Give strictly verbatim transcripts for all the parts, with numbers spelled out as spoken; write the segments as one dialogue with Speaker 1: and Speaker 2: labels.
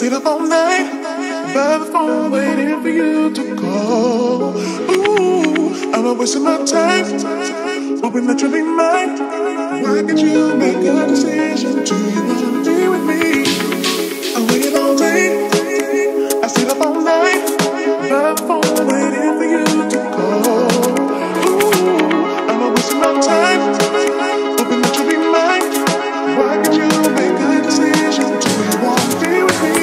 Speaker 1: stayed up all night by the phone waiting for you to call. Ooh, I'm not wasting my time, hoping that you'll be mine. Why can't you make a decision? Do you wanna be with me? I waited all day, I stayed up all night by the phone waiting for you to call. Ooh, I'm not wasting my time, hoping that you'll be mine. Why can't you make a decision? Do you wanna be with me?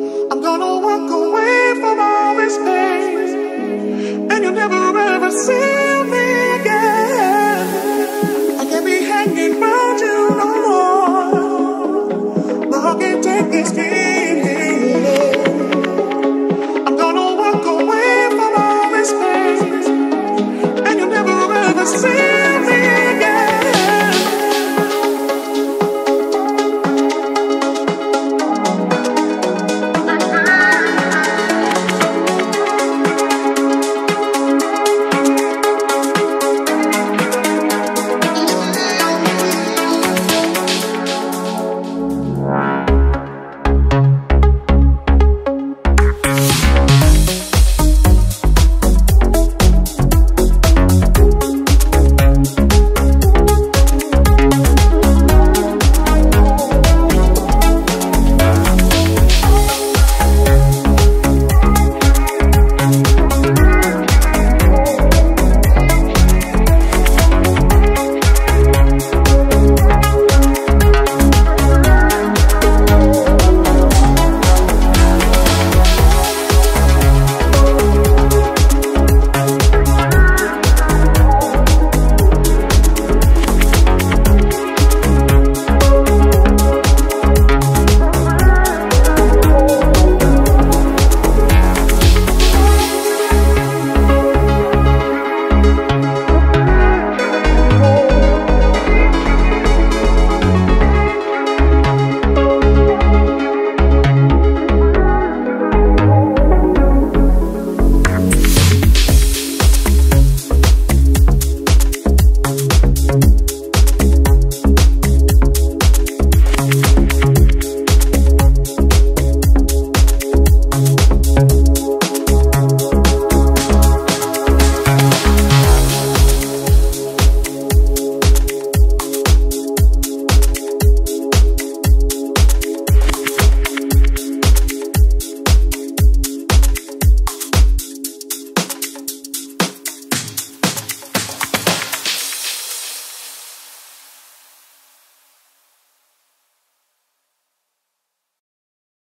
Speaker 1: See